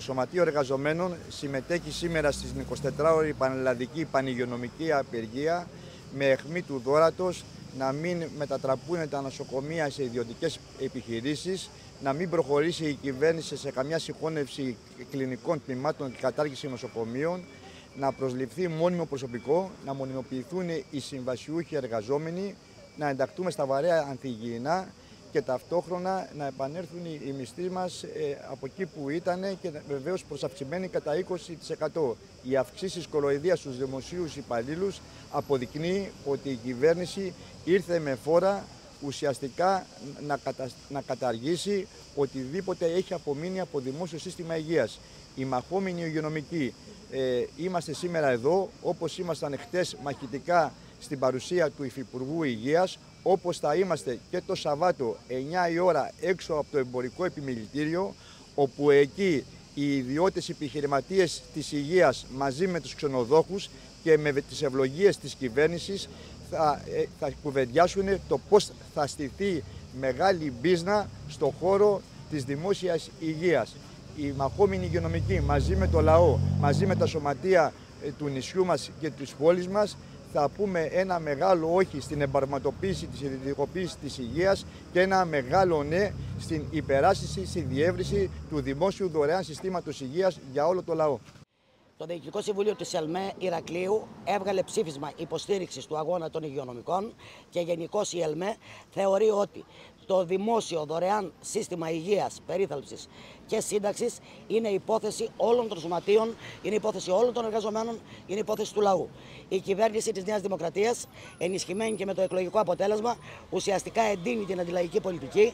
Σωματείο Εργαζομένων συμμετέχει σήμερα στην 24ωρη πανελλαδική πανηγειονομική απεργία με αιχμή του δώρατος να μην μετατραπούν τα νοσοκομεία σε ιδιωτικές επιχειρήσεις, να μην προχωρήσει η κυβέρνηση σε καμιά συγχώνευση κλινικών τμήματων και κατάργηση νοσοκομείων, να προσληφθεί μόνιμο προσωπικό, να μονιμοποιηθούν οι συμβασιούχοι εργαζόμενοι, να ενταχθούμε στα βαρέα ανθυγιεινά και ταυτόχρονα να επανέλθουν οι μισθοί μας από εκεί που ήταν και βεβαίως προσαυξημένοι κατά 20%. Οι αυξήσεις κοροϊδίας στους δημοσίους υπαλλήλους αποδεικνύει ότι η κυβέρνηση ήρθε με φόρα ουσιαστικά να καταργήσει οτιδήποτε έχει απομείνει από δημόσιο σύστημα υγείας. Οι μαχόμενοι υγειονομικοί είμαστε σήμερα εδώ, όπως ήμασταν χτες μαχητικά στην παρουσία του Υφυπουργού Υγείας, όπως θα είμαστε και το Σαββάτο 9 η ώρα έξω από το εμπορικό επιμελητήριο, όπου εκεί οι ιδιώτες επιχειρηματίες της υγείας μαζί με τους ξενοδόχους και με τις ευλογίες της κυβέρνησης θα κουβεντιάσουν το πώς θα στηθεί μεγάλη μπίζνα στον χώρο της δημόσιας υγείας. Οι μαχόμενοι υγειονομικοί μαζί με το λαό, μαζί με τα σωματεία του νησιού μας και της πόλης μας, θα πούμε ένα μεγάλο όχι στην εμπαρματοποίηση της ιδιωτικοποίησης της υγείας και ένα μεγάλο ναι στην υπεράσπιση, στη διεύρυνση του δημόσιου δωρεάν συστήματος υγείας για όλο το λαό. Το Διοικητικό Συμβούλιο της ΕΛΜΕ Ηρακλείου έβγαλε ψήφισμα υποστήριξης του αγώνα των υγειονομικών και γενικώς η ΕΛΜΕ θεωρεί ότι το δημόσιο δωρεάν σύστημα υγείας, περίθαλψης και σύνταξης είναι υπόθεση όλων των σωματείων, είναι υπόθεση όλων των εργαζομένων, είναι υπόθεση του λαού. Η κυβέρνηση της Νέας Δημοκρατίας, ενισχυμένη και με το εκλογικό αποτέλεσμα, ουσιαστικά εντείνει την αντιλαϊκή πολιτική,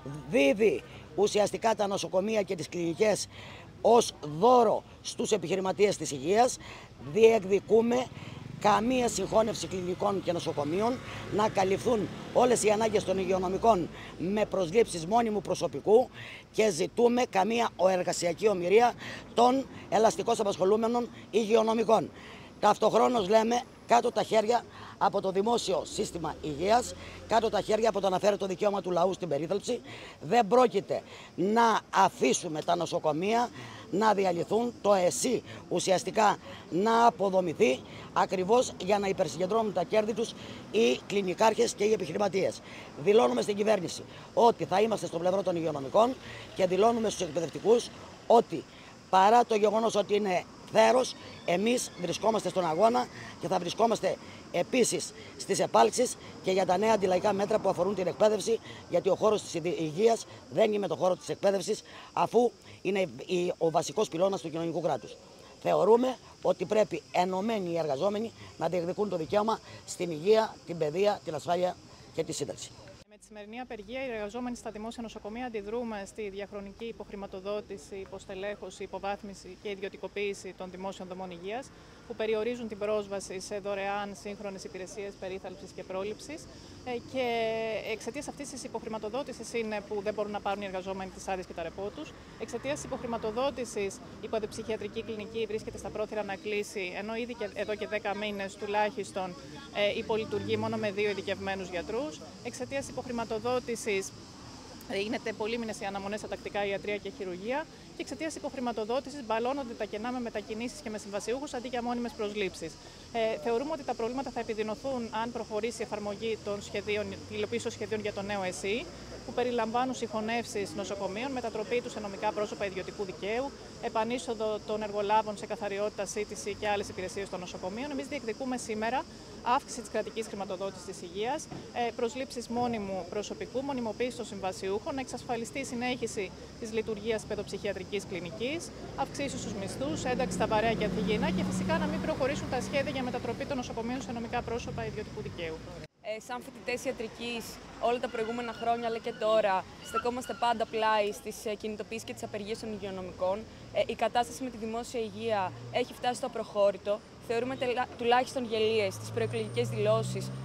δίδει ουσιαστικά τα νοσοκομεία και τις κλινικές ως δώρο στους επιχειρηματίες της υγείας. Διεκδικούμε καμία συγχώνευση κλινικών και νοσοκομείων, να καλυφθούν όλες οι ανάγκες των υγειονομικών με προσλήψεις μόνιμου προσωπικού και ζητούμε καμία εργασιακή ομηρία των ελαστικώς απασχολούμενων υγειονομικών. Ταυτοχρόνως λέμε κάτω τα χέρια από το δημόσιο σύστημα υγείας, κάτω τα χέρια από το αναφέρετο δικαίωμα του λαού στην περίθαλψη. Δεν πρόκειται να αφήσουμε τα νοσοκομεία να διαλυθούν, το ΕΣΥ ουσιαστικά να αποδομηθεί, ακριβώς για να υπερσυγκεντρώνουν τα κέρδη τους οι κλινικάρχες και οι επιχειρηματίες. Δηλώνουμε στην κυβέρνηση ότι θα είμαστε στο πλευρό των υγειονομικών και δηλώνουμε στους εκπαιδευτικούς ότι παρά το γεγονός ότι είναι θέρος, εμείς βρισκόμαστε στον αγώνα και θα βρισκόμαστε επίσης στις επάλξεις και για τα νέα αντιλαϊκά μέτρα που αφορούν την εκπαίδευση, γιατί ο χώρος της υγείας δεν είναι το χώρο της εκπαίδευσης, αφού είναι ο βασικός πυλώνας του κοινωνικού κράτους. Θεωρούμε ότι πρέπει ενωμένοι οι εργαζόμενοι να διεκδικούν το δικαίωμα στην υγεία, την παιδεία, την ασφάλεια και τη σύνταξη. Με τη σημερινή απεργία, οι εργαζόμενοι στα δημόσια νοσοκομεία αντιδρούμε στη διαχρονική υποχρηματοδότηση, υποστελέχωση, υποβάθμιση και ιδιωτικοποίηση των δημόσιων δομών υγείας, που περιορίζουν την πρόσβαση σε δωρεάν σύγχρονες υπηρεσίες περίθαλψης και πρόληψης. Και εξαιτίας αυτής της υποχρηματοδότησης είναι που δεν μπορούν να πάρουν οι εργαζόμενοι τις άδειες και τα ρεπό τους. Εξαιτίας της υποχρηματοδότησης, η παιδοψυχιατρική κλινική βρίσκεται στα πρόθυρα να κλείσει, ενώ ήδη και εδώ και 10 μήνες τουλάχιστον υπολειτουργεί μόνο με 2 ειδικευμένους γιατρούς. Εξαιτίας υποχρηματοδότησης γίνεται πολύμηνες οι αναμονές στα τακτικά ιατρεία και χειρουργεία και εξαιτίας υποχρηματοδότησης μπαλώνονται τα κενά με μετακινήσεις και με συμβασιούχους αντί για μόνιμες προσλήψεις. Θεωρούμε ότι τα προβλήματα θα επιδεινωθούν αν προχωρήσει η εφαρμογή των σχεδίων, η υλοποίηση των σχεδίων για το νέο ΕΣΥ, που περιλαμβάνουν συγχωνεύσεις νοσοκομείων, μετατροπή τους σε νομικά πρόσωπα ιδιωτικού δικαίου, επανείσοδο των εργολάβων σε καθαριότητα, σύντηση και άλλες υπηρεσίες των νοσοκομείων. Εμείς διεκδικούμε σήμερα αύξηση της κρατικής χρηματοδότησης της υγείας, προσλήψεις μόνιμου προσωπικού, μονιμοποίηση των συμβασιούχων, να εξασφαλιστεί η συνέχιση της λειτουργίας παιδοψυχιατρικής κλινικής, αυξήσεις στους μισθούς, ένταξη στα βαρέα και ανθυγιεινά και φυσικά να μην προχωρήσουν τα σχέδια για μετατροπή των νοσοκομείων σε νομικά πρόσωπα ιδιωτικού δικαίου. Σαν φοιτητές ιατρικής, όλα τα προηγούμενα χρόνια αλλά και τώρα, στεκόμαστε πάντα πλάι στις κινητοποίησεις και τις απεργίες των υγειονομικών. Η κατάσταση με τη δημόσια υγεία έχει φτάσει στο απροχώρητο. Θεωρούμε τουλάχιστον γελίες τις προεκλογικές δηλώσεις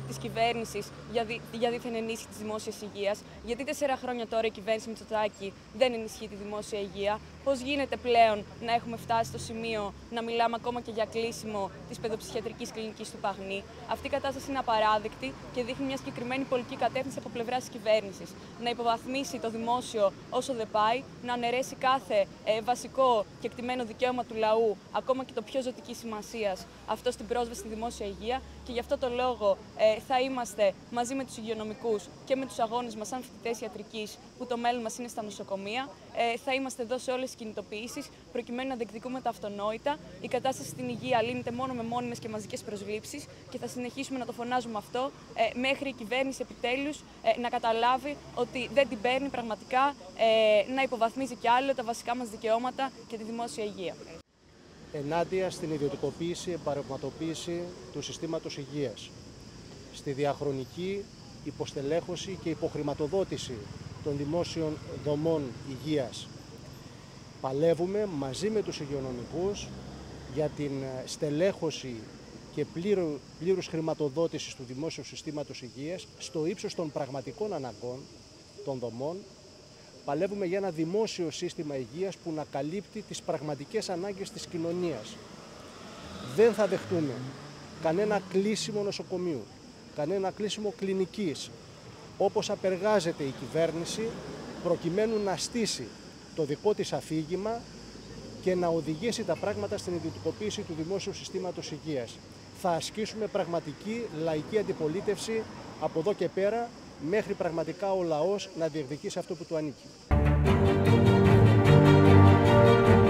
της κυβέρνησης για δίθεν ενίσχυση της δημόσιας υγείας. Γιατί 4 χρόνια τώρα η κυβέρνηση Μητσοτάκη δεν ενισχύει τη δημόσια υγεία. Πώς γίνεται πλέον να έχουμε φτάσει στο σημείο να μιλάμε ακόμα και για κλείσιμο της παιδοψυχιατρικής κλινικής του Παγνή. Αυτή η κατάσταση είναι απαράδεκτη και δείχνει μια συγκεκριμένη πολιτική κατεύθυνση από πλευράς της κυβέρνησης. Να υποβαθμίσει το δημόσιο όσο δεν πάει, να αναιρέσει κάθε βασικό και εκτιμένο δικαίωμα του λαού, ακόμα και το πιο ζωτική σημασία, αυτό στην πρόσβαση στη δημόσια υγεία. Και γι' αυτό το λόγο θα είμαστε μαζί με τους υγειονομικούς και με τους αγώνες μας, σαν φοιτητές ιατρικής, που το μέλλον μας είναι στα νοσοκομεία. Θα είμαστε εδώ σε όλες τις κινητοποιήσεις, προκειμένου να διεκδικούμε τα αυτονόητα. Η κατάσταση στην υγεία λύνεται μόνο με μόνιμες και μαζικές προσλήψεις και θα συνεχίσουμε να το φωνάζουμε αυτό μέχρι η κυβέρνηση επιτέλους να καταλάβει ότι δεν την παίρνει πραγματικά να υποβαθμίζει κι άλλο τα βασικά μας δικαιώματα και τη δημόσια υγεία. Ενάντια στην ιδιωτικοποίηση, εμπορευματοποίηση του συστήματος υγείας, στη διαχρονική υποστελέχωση και υποχρηματοδότηση των δημόσιων δομών υγείας. Παλεύουμε μαζί με τους υγειονομικούς για την στελέχωση και πλήρους χρηματοδότησης του δημόσιου συστήματος υγείας στο ύψος των πραγματικών αναγκών των δομών. Παλεύουμε για ένα δημόσιο σύστημα υγείας που να καλύπτει τις πραγματικές ανάγκες της κοινωνίας. Δεν θα δεχτούμε κανένα κλείσιμο νοσοκομείου, κανένα κλείσιμο κλινικής, όπως απεργάζεται η κυβέρνηση προκειμένου να στήσει το δικό της αφήγημα και να οδηγήσει τα πράγματα στην ιδιωτικοποίηση του δημόσιου συστήματος υγείας. Θα ασκήσουμε πραγματική λαϊκή αντιπολίτευση από εδώ και πέρα, μέχρι πραγματικά ο λαός να διεκδικήσει αυτό που του ανήκει.